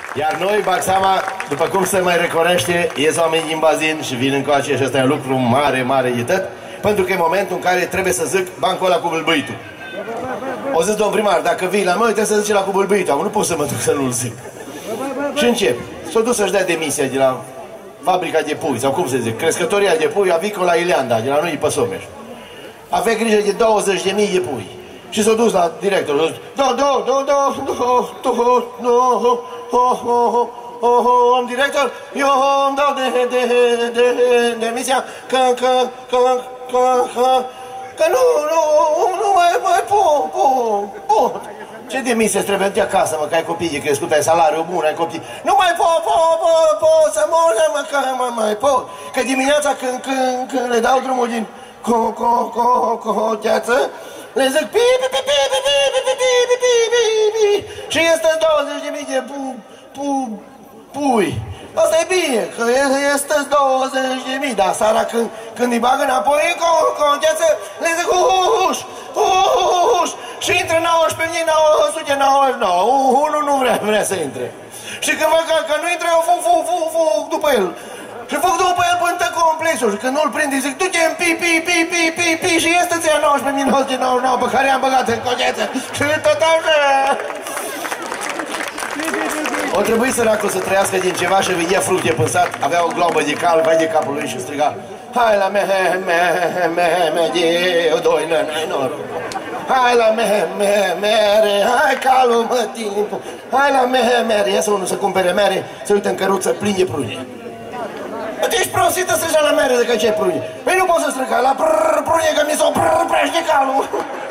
Iar noi, bag seama, după cum se mai reconește, ies oamenii din bazin și vin încoace și ăsta e un lucru mare, mare de tot, pentru că e momentul în care trebuie să zic bancul ăla cu bâlbâitul. O zis domn primar, dacă vii la noi, trebuie să zici la cu bâlbâitul. Acum nu pot să mă duc să nu-l zic. Și încep. S-a dus să-și dea demisia de la fabrica de pui, sau cum se zice, crescătoria de pui avicola Ileanda, de la noi pe Someș. Avea grijă de 20.000 de pui. Și s-a dus la director. Om director, eu îmi dau demisia că nu mai pot. Ce demisie trebuie în acasă, mă, că ai copii de crescut, ai salariu bun, ai copii. Nu mai pot să mor, mă, că mai pot. Că dimineața când le dau drumul din coteață, le zic pi. Și este 20.000 de pui. Asta e bine, că este 20.000, dar seara când îi bagă înapoi în conteață, le zic și intră 19.999, unul nu vrea să intre. Și când văd că nu intră, eu fug după el. Și fug după el până complexul. Și când nu-l prind, îi zic, du-te în pi și este ți-a 19.999 pe care i-am băgat în conteață. Și tot așa. O trebuie săracul să trăiască din ceva și vedea fructe pe sat, avea o globă de cal, vai de capul lui și striga: hai la de o doină, n-ai noroc. Hai la mere, hai calul mă timpul. Hai la mere, iasă unul să cumpere mere, să uită în căruță plin de prune. Tu ești prostită să-și la mere de că ce prune. Păi nu poți să striga la prune că mi s-o prăște calul.